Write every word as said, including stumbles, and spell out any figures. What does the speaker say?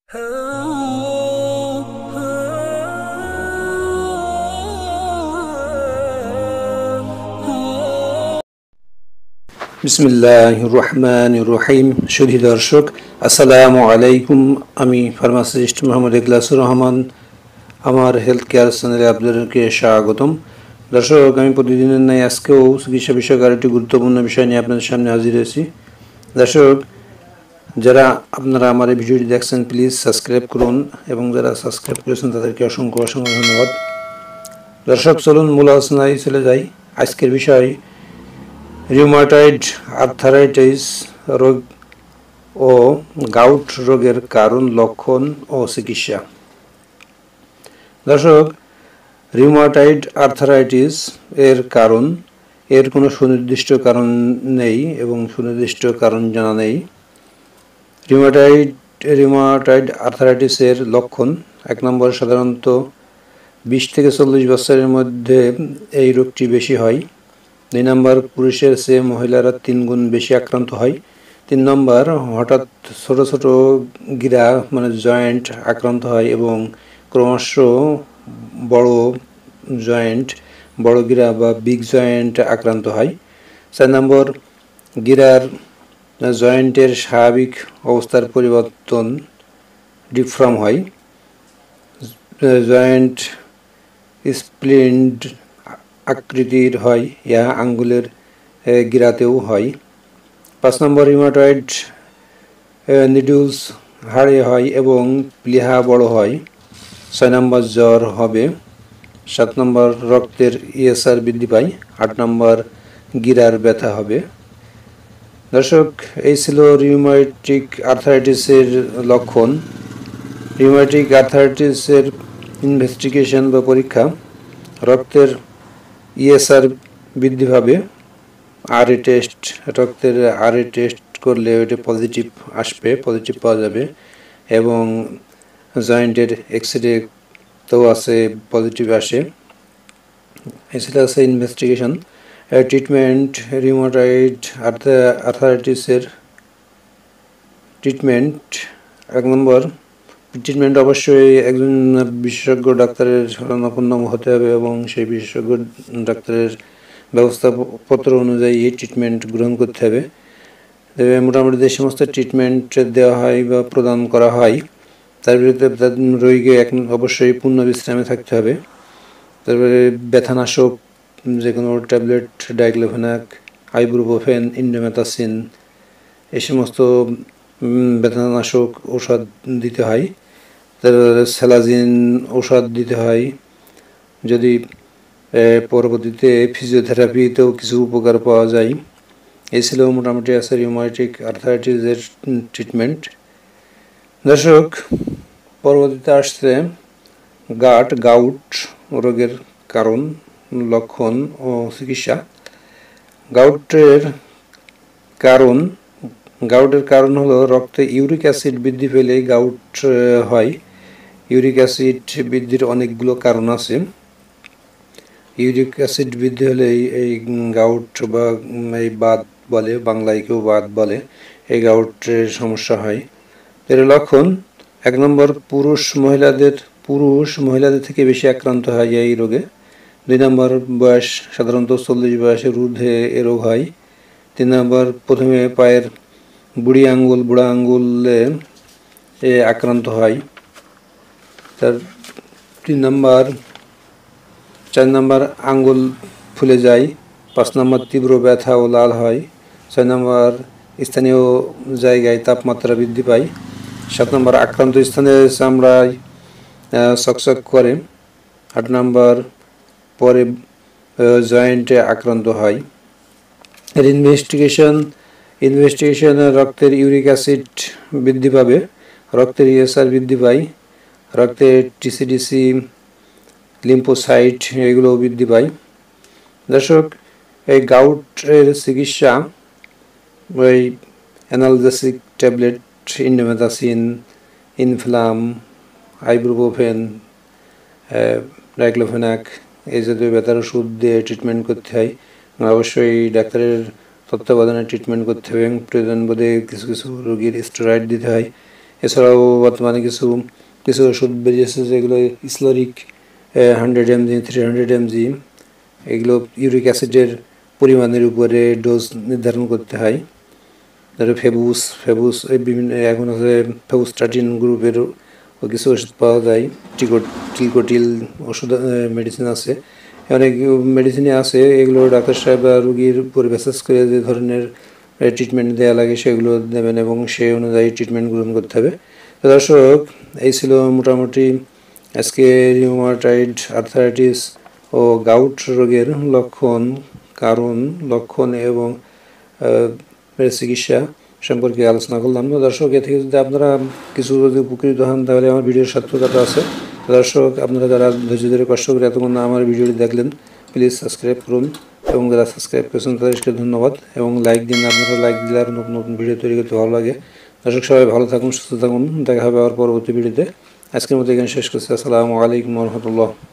বিসমিল্লাহির রহমানির রহিম। সুধী দর্শক, আসসালামু আলাইকুম। আমি ফার্মাসিস্ট মোহাম্মদ ইখলাসুর রহমান। আমার হেলথ কেয়ার চ্যানেলে আপনাদেরকে স্বাগতম। দর্শক, আমি প্রতিদিনের ন্যায় আজকেও চিকিৎসা বিষয়ক আরেকটি গুরুত্বপূর্ণ বিষয় নিয়ে আপনাদের সামনে হাজির হয়েছি। দর্শক, যারা আপনারা আমার এই ভিডিওটি দেখছেন, প্লিজ সাবস্ক্রাইব করুন, এবং যারা সাবস্ক্রাইব করেছেন তাদেরকে অসংখ্য অসংখ্য ধন্যবাদ। দর্শক, চলুন মূল আলোচনায় চলে যাই। আজকের বিষয় রিউমাটয়েড আর্থারাইটিস রোগ ও গাউট রোগের কারণ, লক্ষণ ও চিকিৎসা। দর্শক, রিউমাটয়েড আর্থারাইটিস এর কারণ, এর কোনো সুনির্দিষ্ট কারণ নেই এবং সুনির্দিষ্ট কারণ জানা নেই। রিউমাটয়েড রিউমাটয়েড আর্থারাইটিসের লক্ষণ: এক নম্বর, সাধারণত বিশ থেকে চল্লিশ বছরের মধ্যে এই রোগটি বেশি হয়। দুই নম্বর, পুরুষের চেয়ে মহিলারা তিন গুণ বেশি আক্রান্ত হয়। তিন নম্বর, হঠাৎ ছোট ছোট গিরা মানে জয়েন্ট আক্রান্ত হয় এবং ক্রমশ বড় জয়েন্ট বড় গিরা বা বিগ জয়েন্ট আক্রান্ত হয়। চার নম্বর, গিরার জয়েন্টের স্বাভাবিক অবস্থার পরিবর্তন, ডিফর্ম হয়। জয়েন্ট স্প্লিন্ট আকৃতির হয়, ইহা আঙ্গুলের গিরাতেও হয়। পাঁচ নম্বর, রিউমাটয়েড নিডলস হাড়ে হয় এবং প্লীহা বড় হয়। ছয় নম্বর, জ্বর হবে। সাত নম্বর, রক্তের ইএসআর বৃদ্ধি পায়। আট নম্বর, গিরার ব্যথা হবে। দর্শক, এই ছিল রিউমাটিক আর্থারাইটিসের লক্ষণ। রিউমাটিক আর্থারাইটিসের ইনভেস্টিগেশন বা পরীক্ষা: রক্তের ইএসআর বৃদ্ধি পাবে। আরএ টেস্ট, রক্তের আরএ টেস্ট করলে ওইটা পজিটিভ আসবে, পজিটিভ পাওয়া যাবে, এবং জয়েন্টের এক্সরে তো আছে, পজিটিভ আসে। এছাড়া আছে ইনভেস্টিগেশন। ট্রিটমেন্ট: রিউমাটয়েড আর্থারাইটিসের ট্রিটমেন্ট: এক নম্বর, ট্রিটমেন্ট অবশ্যই একজন বিশেষজ্ঞ ডাক্তারের শরণাপন্ন হতে হবে এবং সেই বিশেষজ্ঞ ডাক্তারের ব্যবস্থাপত্র অনুযায়ী এই ট্রিটমেন্ট গ্রহণ করতে হবে। তবে মোটামুটি যে সমস্ত ট্রিটমেন্ট দেওয়া হয় বা প্রদান করা হয় তার বিরুদ্ধে রোগীকে এক অবশ্যই পূর্ণ বিশ্রামে থাকতে হবে। তারপরে ব্যথানাশক যে কোনো ট্যাবলেট, ডাইক্লোফেনাক, আইবুপ্রোফেন, ইন্ডোমেথাসিন, এই সমস্ত ব্যথানাশক ঔষধ দিতে হয়। তারপরে স্যালাজিন ঔষধ দিতে হয়। যদি পরবর্তীতে ফিজিওথেরাপিতেও কিছু উপকার পাওয়া যায়। এই ছিল মোটামুটি আছে রিউমাটিক আর্থারাইটিসের ট্রিটমেন্ট। দর্শক, পরবর্তীতে আসছে গাট গাউট রোগের কারণ, লক্ষণ ও চিকিৎসা। গাউটের কারণ গাউটের কারণ হলো রক্তে ইউরিক অ্যাসিড বৃদ্ধি পেলে গাউট হয়। ইউরিক অ্যাসিড বৃদ্ধির অনেকগুলো কারণ আছে। ইউরিক অ্যাসিড বৃদ্ধি হলে এই গাউট বা এই বাত বলে, বাংলায় কেউ বাত বলে, এই গাউটের সমস্যা হয়। এর লক্ষণ: এক নম্বর, পুরুষ মহিলাদের পুরুষ মহিলাদের থেকে বেশি আক্রান্ত হয় এই রোগে। দুই নম্বর, বয়স সাধারণত চল্লিশ বয়সের ঊর্ধ্বে এ রোগ হয়। তিন নম্বর, প্রথমে পায়ের বুড়ি আঙ্গুল বুড়া আঙ্গুলে এ আক্রান্ত হয়। তার তিন নম্বর চার নম্বর, আঙ্গুল ফুলে যায়। পাঁচ নম্বর, তীব্র ব্যথা ও লাল হয়। ছয় নম্বর, স্থানীয় জায়গায় তাপমাত্রা বৃদ্ধি পায়। সাত নম্বর, আক্রান্ত স্থানে চামড়ায় চকচক করে। আট নম্বর, পরে জয়েন্টে আক্রান্ত হয়। এর ইনভেস্টিগেশন ইনভেস্টিগেশনে রক্তের ইউরিক অ্যাসিড বৃদ্ধি পাবে, রক্তের ইএসআর বৃদ্ধি পায়, রক্তের টিসিডিসি, লিম্ফোসাইট এগুলো বৃদ্ধি পায়। দর্শক, এই গাউটের চিকিৎসা ওই analgesic tablet, indomethacin, Inflam, ibuprofen, diclofenac এই জাতীয় ব্যথার ওষুধ দিয়ে ট্রিটমেন্ট করতে হয়। অবশ্যই ডাক্তারের তত্ত্বাবধানে ট্রিটমেন্ট করতে হবে এবং প্রয়োজন বোধে কিছু কিছু রোগীর স্টেরয়েড দিতে হয়। এছাড়াও বর্তমানে কিছু কিছু ওষুধ বেরিয়েছে যেগুলো স্লোরিক hundred MG three hundred MG, এগুলো ইউরিক অ্যাসিডের পরিমাণের উপরে ডোজ নির্ধারণ করতে হয়। ধরো ফেবুস ফেবুস এই বিভিন্ন এখন আছে ফেবুস্টাটিন গ্রুপের কিছু ওষুধ পাওয়া যায়, টিকো টিলকোটিল ওষুধ মেডিসিন আছে, অনেক মেডিসিনই আছে। এগুলো ডাক্তার সাহেব বা রুগীর উপর বেসিস করে যে ধরনের ট্রিটমেন্ট দেওয়া লাগে সেগুলো দেবেন এবং সেই অনুযায়ী ট্রিটমেন্ট গ্রহণ করতে হবে। তো দর্শক, এই ছিল মোটামুটি আজকে রিউমাটয়েড আর্থ্রাইটিস ও গাউট রোগের লক্ষণ, কারণ, লক্ষণ এবং চিকিৎসা সম্পর্কে আলোচনা করলাম। দর্শক, এ থেকে যদি আপনারা কিছু যদি উপকৃত হন তাহলে আমার ভিডিওর সার্থকতা আছে। দর্শক, আপনারা যারা ধৈর্য ধরে কষ্ট করে এতক্ষণ আমার ভিডিওটি দেখলেন, প্লিজ সাবস্ক্রাইব করুন এবং যারা সাবস্ক্রাইব করেছেন তাদেরকে ধন্যবাদ এবং লাইক দিন। আপনারা লাইক দিলে আর নতুন নতুন ভিডিও তৈরি করতে ভালো লাগে। দর্শক, সবাই ভালো থাকুন, সুস্থ থাকুন, দেখা হবে আবার পরবর্তী ভিডিওতে। আজকের মতো এখানে শেষ করছি। আসসালামু আলাইকুম ওয়া রাহমাতুল্লাহ।